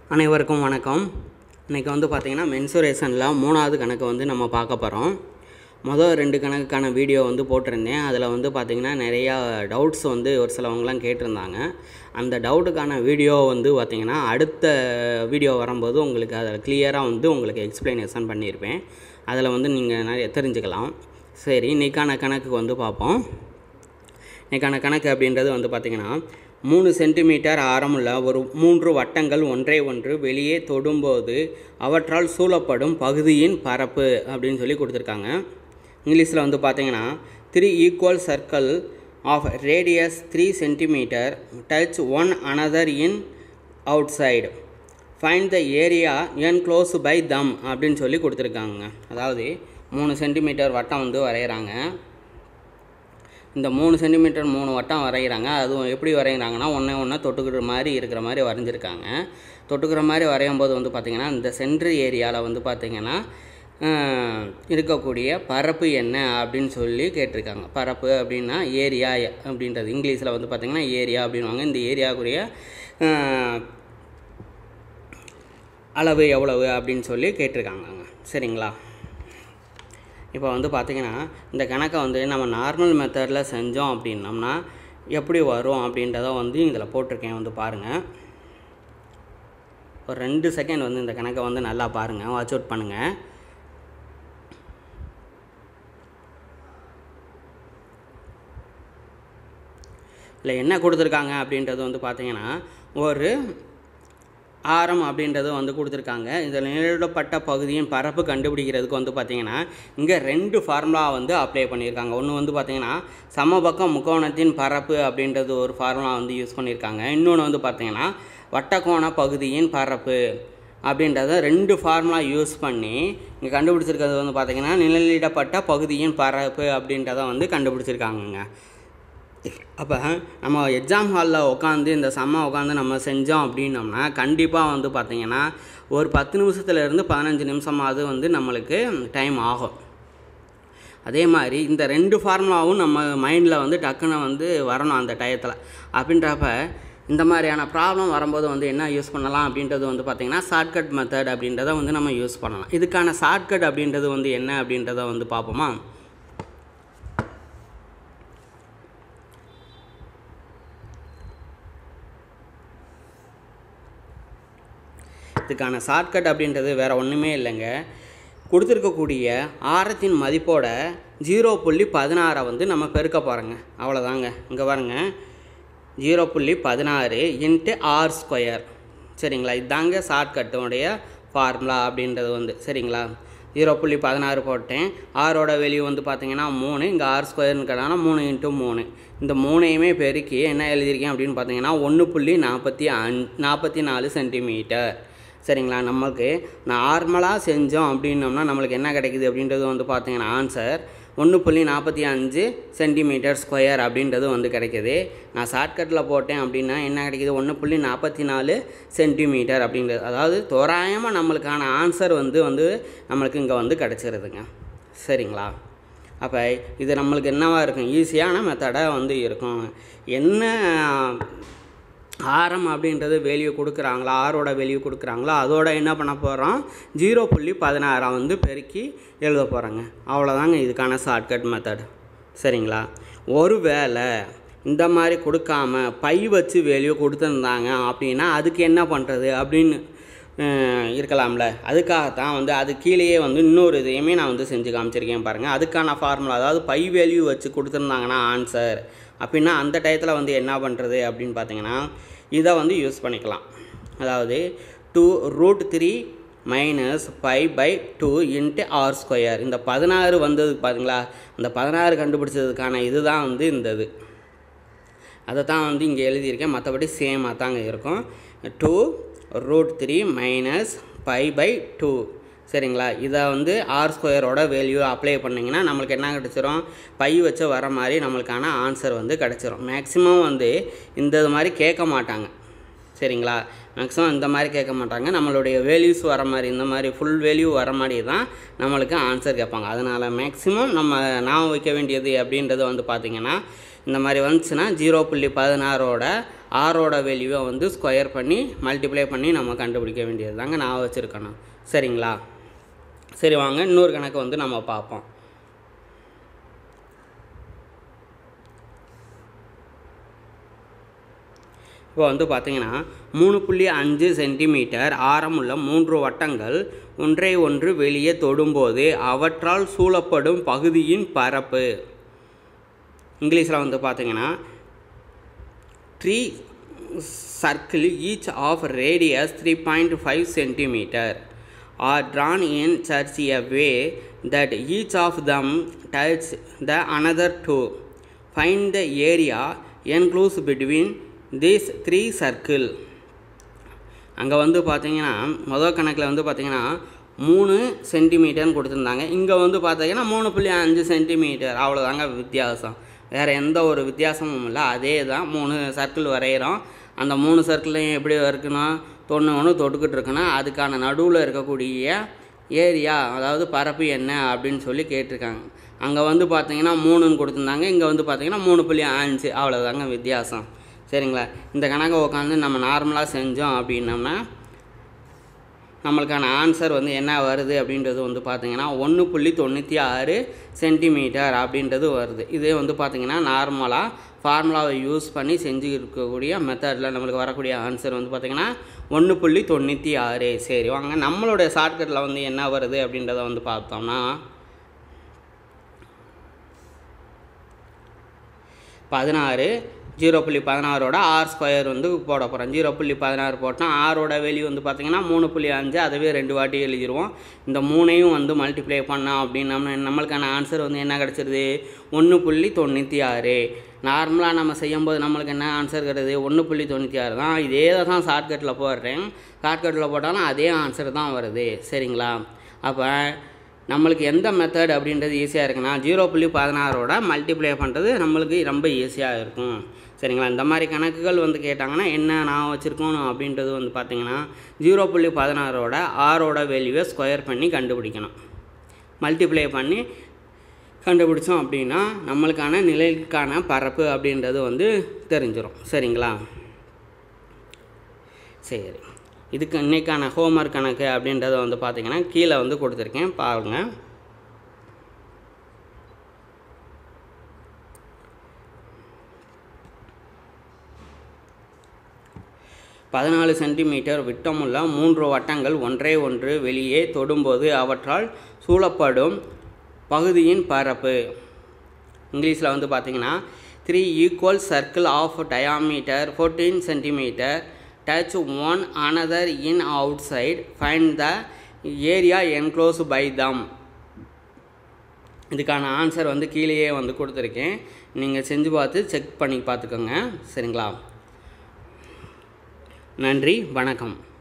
அனைவருக்கும் வணக்கம். இன்றைக்கி வந்து பார்த்திங்கன்னா மென்சுரேஷனில் மூணாவது கணக்கு வந்து நம்ம பார்க்க போகிறோம். மொதல் 2 கணக்குக்கான வீடியோ வந்து போட்டிருந்தேன். அதில் வந்து பார்த்திங்கன்னா நிறையா டவுட்ஸ் வந்து ஒரு சிலவங்களாம் கேட்டிருந்தாங்க. அந்த டவுட்டுக்கான வீடியோ வந்து பார்த்திங்கன்னா அடுத்த வீடியோ வரும்போது உங்களுக்கு அதில் கிளியராக வந்து உங்களுக்கு எக்ஸ்ப்ளனேஷன் பண்ணியிருப்பேன். அதில் வந்து நீங்கள் நிறைய தெரிஞ்சுக்கலாம். சரி, இன்றைக்கான கணக்குக்கு வந்து பார்ப்போம். இன்றைக்கான கணக்கு அப்படின்றது வந்து பார்த்திங்கன்னா 3 சென்டிமீட்டர் ஆரமுள்ள ஒரு 3 வட்டங்கள் ஒன்றை ஒன்று வெளியே தொடும்போது அவற்றால் சூழப்படும் பகுதியின் பரப்பு அப்படின்னு சொல்லி கொடுத்துருக்காங்க. இங்கிலீஷில் வந்து பார்த்தீங்கன்னா 3 equal circle of radius 3 centimeter touch one another in outside. Find the area enclosed by them அப்படின்னு சொல்லி கொடுத்துருக்காங்க. அதாவது 3 சென்டிமீட்டர் வட்டம் வந்து வரைகிறாங்க. இந்த 3 சென்டிமீட்டர் 3 வட்டம் வரைகிறாங்க. அதுவும் எப்படி வரைகிறாங்கன்னா ஒன்று தொட்டுக்கிற மாதிரி இருக்கிற மாதிரி வரைஞ்சிருக்காங்க. தொட்டுக்கிற மாதிரி வரையும் போது வந்து பார்த்திங்கன்னா இந்த சென்ட்ரு ஏரியாவில் வந்து பார்த்திங்கன்னா இருக்கக்கூடிய பரப்பு என்ன அப்படின்னு சொல்லி கேட்டிருக்காங்க. பரப்பு அப்படின்னா ஏரியா அப்படின்றது இங்கிலீஷில் வந்து பார்த்திங்கன்னா ஏரியா அப்படின்வாங்க. இந்த ஏரியாவுக்குரிய அளவு எவ்வளவு அப்படின்னு சொல்லி கேட்டிருக்காங்க. சரிங்களா? இப்போ வந்து பார்த்திங்கன்னா இந்த கணக்கை வந்து நம்ம நார்மல் மெத்தடில் செஞ்சோம் அப்படின்னோம்னா எப்படி வரும் அப்படின்றத வந்து இதில் போட்டிருக்கேன். வந்து பாருங்கள், ஒரு 2 செகண்ட் வந்து இந்த கணக்கை வந்து நல்லா பாருங்கள், வாட்ச் அவுட் பண்ணுங்கள். இல்லை என்ன கொடுத்துருக்காங்க அப்படின்றது வந்து பார்த்திங்கன்னா ஒரு ஆரம் அப்படின்றது வந்து கொடுத்துருக்காங்க. இதில் நிழலிடப்பட்ட பகுதியின் பரப்பு கண்டுபிடிக்கிறதுக்கு வந்து பார்த்திங்கன்னா இங்கே 2 ஃபார்முலா வந்து அப்ளை பண்ணியிருக்காங்க. ஒன்று வந்து பார்த்திங்கன்னா சமபக்க முக்கோணத்தின் பரப்பு அப்படின்றது ஒரு ஃபார்முலா வந்து யூஸ் பண்ணியிருக்காங்க. இன்னொன்று வந்து பார்த்திங்கன்னா வட்டக்கோண பகுதியின் பரப்பு அப்படின்றத 2 ஃபார்முலா யூஸ் பண்ணி இங்கே கண்டுபிடிச்சிருக்கிறது வந்து பார்த்திங்கன்னா நிழலிடப்பட்ட பகுதியின் பரப்பு அப்படின்றத வந்து கண்டுபிடிச்சிருக்காங்கங்க. அப்போ நம்ம எக்ஸாம் ஹாலில் உட்காந்து இந்த உட்காந்து நம்ம செஞ்சோம் அப்படின்னோம்னா கண்டிப்பாக வந்து பார்த்திங்கன்னா ஒரு 10 நிமிஷத்துலேருந்து 15 நிமிஷமாவது வந்து நம்மளுக்கு டைம் ஆகும். அதே மாதிரி இந்த 2 ஃபார்முலாவும் நம்ம மைண்டில் வந்து டக்குன்னு வந்து வரணும் அந்த டயத்தில். அப்படின்றப்ப இந்த மாதிரியான ப்ராப்ளம் வரும்போது வந்து என்ன யூஸ் பண்ணலாம் அப்படின்றது வந்து பார்த்திங்கன்னா ஷார்ட்கட் மெத்தட் அப்படின்றத வந்து நம்ம யூஸ் பண்ணலாம். இதுக்கான ஷார்ட்கட் அப்படின்றது வந்து என்ன அப்படின்றத வந்து பார்ப்போமா? இதுக்கான ஷார்ட்கட் அப்படின்றது வேறு ஒன்றுமே இல்லைங்க. கொடுத்துருக்கக்கூடிய ஆரத்தின் மதிப்போட 0.16 வந்து நம்ம பெருக்க போகிறோங்க. அவ்வளோதாங்க. இங்கே பாருங்க, 0.16 × r². சரிங்களா? இதுதாங்க ஷார்ட்கட்டுடைய ஃபார்முலா அப்படின்றது வந்து. சரிங்களா? 0.16 போட்டேன். ஆரோட வேல்யூ வந்து பார்த்திங்கன்னா 3. இங்கே r²ன்னு 3 × 3. இந்த 3ஐயுமே பெருக்கி என்ன எழுதியிருக்கேன் அப்படின்னு பார்த்தீங்கன்னா 1.44 சென்டிமீட்டர். சரிங்களா? நம்மளுக்கு நார்மலாக செஞ்சோம் அப்படின்னோம்னா நம்மளுக்கு என்ன கிடைக்குது அப்படின்றது வந்து பார்த்திங்கன்னா ஆன்சர் 1.45 சென்டிமீட்டர் ஸ்கொயர் அப்படின்றது வந்து கிடைக்கிது. நான் ஷார்ட்கட்டில் போட்டேன் அப்படின்னா என்ன கிடைக்கிது? 1.44 சென்டிமீட்டர் அப்படின்றது. அதாவது தோராயமாக நம்மளுக்கான ஆன்சர் வந்து நம்மளுக்கு இங்கே வந்து கிடச்சிருதுங்க. சரிங்களா? அப்போ இது நம்மளுக்கு என்னவாக இருக்கும்? ஈஸியான மெத்தடாக வந்து இருக்கும். என்ன ஆரம் அப்படின்றது வேல்யூ கொடுக்குறாங்களா, ஆரோட வேல்யூ கொடுக்குறாங்களோ அதோட என்ன பண்ண போகிறோம்? 0.16 வந்து பெருக்கி எழுத போகிறோங்க. அவ்வளோதாங்க இதுக்கான ஷார்ட்கட் மெத்தட். சரிங்களா? ஒரு வேளை இந்த மாதிரி கொடுக்காம பை வச்சு வேல்யூ கொடுத்துருந்தாங்க அப்படின்னா அதுக்கு என்ன பண்ணுறது அப்படின்னு இருக்கலாம்ல. அதுக்காகத்தான் வந்து அது கீழேயே வந்து இன்னொரு இதையுமே நான் வந்து செஞ்சு காமிச்சிருக்கேன் பாருங்கள். அதுக்கான ஃபார்முலா, அதாவது பை வேல்யூ வச்சு கொடுத்துருந்தாங்கன்னா ஆன்சர் அப்படின்னா அந்த டயத்தில் வந்து என்ன பண்ணுறது அப்படின்னு பார்த்தீங்கன்னா இதை வந்து யூஸ் பண்ணிக்கலாம். அதாவது 2√3 - π/2 × r². இந்த 16 வந்தது பார்த்தீங்களா? இந்த 16 கண்டுபிடிச்சதுக்கான இதுதான் வந்து இந்த இது. அதை தான் வந்து இங்கே எழுதியிருக்கேன். மற்றபடி சேமாக தாங்க இருக்கும். 2√3 - π/2. சரிங்களா? இதை வந்து r² வேல்யூ அப்ளை பண்ணிங்கன்னா நம்மளுக்கு என்ன கிடச்சிரும்? பை வச்சு வர மாதிரி நம்மளுக்கான ஆன்சர் வந்து கிடச்சிரும். மேக்ஸிமம் வந்து இந்த மாதிரி கேட்க மாட்டாங்க. சரிங்களா? மேக்ஸிமம் இந்த மாதிரி கேட்க மாட்டாங்க. நம்மளுடைய வேல்யூஸ் வர மாதிரி இந்த மாதிரி ஃபுல் வேல்யூ வர மாதிரி தான் நம்மளுக்கு ஆன்சர் கேட்பாங்க. அதனால் மேக்ஸிமம் நம்ம ஞாபகம் வைக்க வேண்டியது அப்படின்றது வந்து பார்த்திங்கன்னா இந்த மாதிரி வந்துச்சுன்னா 0.16 ஆரோட வேல்யூவை வந்து ஸ்கொயர் பண்ணி மல்டிப்ளை பண்ணி நம்ம கண்டுபிடிக்க வேண்டியது தாங்க நான் வச்சுருக்கேன். சரிங்களா? சரி, வாங்க இன்னொரு கணக்கு வந்து நம்ம பார்ப்போம். இப்போ வந்து பார்த்தீங்கன்னா 3.5 சென்டிமீட்டர் ஆரமுள்ள 3 வட்டங்கள் ஒன்றை ஒன்று வெளியே தொடும்போது அவற்றால் சூழப்படும் பகுதியின் பரப்பு. இங்கிலீஷில் வந்து பார்த்தீங்கன்னா 3 circle each of radius 3.5 centimeter are drawn in such a way that each of them touch the another two. Find the area enclosed between these 3 circle. அங்கே வந்து பார்த்தீங்கன்னா முதல் கணக்கில் வந்து பார்த்தீங்கன்னா 3 சென்டிமீட்டர்னு கொடுத்துருந்தாங்க. இங்கே வந்து பார்த்தீங்கன்னா 3.5 சென்டிமீட்டர், அவ்வளோதாங்க வித்தியாசம். வேறு எந்த ஒரு வித்தியாசமும் இல்லை, அதே தான். 3 சர்க்கிள் வரைகிறோம். அந்த 3 சர்க்கிளையும் எப்படி இருக்குன்னா ஒன்று தொட்டுக்கிட்டு இருக்குன்னா அதுக்கான நடுவில் இருக்கக்கூடிய ஏரியா, அதாவது பரப்பு என்ன அப்படின்னு சொல்லி கேட்டிருக்காங்க. அங்கே வந்து பார்த்தீங்கன்னா 3ன்னு கொடுத்துருந்தாங்க, இங்கே வந்து பார்த்தீங்கன்னா 3.5, அவ்வளோதாங்க வித்தியாசம். சரிங்களா? இந்த கணக்கை உட்காந்து நம்ம நார்மலாக செஞ்சோம் அப்படின்னோம்னா நம்மளுக்கான ஆன்சர் வந்து என்ன வருது அப்படின்றது வந்து பார்த்திங்கன்னா 1.96 சென்டிமீட்டர் அப்படின்றது வருது. இதே வந்து பார்த்திங்கன்னா நார்மலாக ஃபார்முலாவை யூஸ் பண்ணி செஞ்சு இருக்கக்கூடிய மெத்தடில் நம்மளுக்கு வரக்கூடிய ஆன்சர் வந்து பார்த்திங்கன்னா 1.96. சரி, வாங்க நம்மளுடைய ஷார்ட்கட்டில் வந்து என்ன வருது அப்படின்றத வந்து பார்த்தோம்னா 16 0.16 ஆர் ஸ்கொயர் வந்து போட போகிறோம். 0.16 போட்டால் ஆரோட வேல்யூ வந்து பார்த்திங்கன்னா 3.5, அதுவே 2 வாட்டி எழுதிடுவோம். இந்த 3ஐயும் வந்து மல்டிப்ளை பண்ணோம் அப்படின்னா நம்மளுக்கான ஆன்சர் வந்து என்ன கிடச்சிருது 1.96. நார்மலாக நம்ம செய்யும்போது நம்மளுக்கு என்ன ஆன்சர் கிடையாது 1.96 தான். இதே தான் ஷார்ட்கட்டில் போடுறேன். ஷார்ட்கட்டில் போட்டாலும் அதே ஆன்சர் தான் வருது. சரிங்களா? அப்போ நம்மளுக்கு எந்த மெத்தட் அப்படின்றது ஈஸியாக இருக்குன்னா 0.16 மல்டிப்ளை பண்ணுறது நம்மளுக்கு ரொம்ப ஈஸியாக இருக்கும். சரிங்களா? இந்த மாதிரி கணக்குகள் வந்து கேட்டாங்கன்னா என்ன நான் வச்சுருக்கணும் அப்படின்றது வந்து பார்த்திங்கன்னா 0.16 ஆரோட வேல்யூவை ஸ்கொயர் பண்ணி கண்டுபிடிக்கணும். மல்டிப்ளை பண்ணி கண்டுபிடிச்சோம் அப்படின்னா நம்மளுக்கான நிலைக்கான பரப்பு அப்படின்றது வந்து தெரிஞ்சிடும். சரிங்களா? சரி, இதுக்கு இன்றைக்கான ஹோம்ஒர்க் கணக்கு அப்படின்றத வந்து பார்த்திங்கன்னா கீழே வந்து கொடுத்துருக்கேன், பாருங்கள். பதினாலு சென்டிமீட்டர் விட்டமுள்ள 3 வட்டங்கள் ஒன்றை ஒன்று வெளியே தொடும்போது அவற்றால் சூழப்படும் பகுதியின் பரப்பு. இங்கிலீஷில் வந்து பார்த்திங்கன்னா 3 equal circle of diameter 14 centimeter touch one another in outside. Find the area enclosed by them. இதுக்கான ஆன்சர் வந்து கீழேயே வந்து கொடுத்துருக்கேன், நீங்கள் செஞ்சு பார்த்து செக் பண்ணி பார்த்துக்கோங்க. சரிங்களா? நன்றி, வணக்கம்.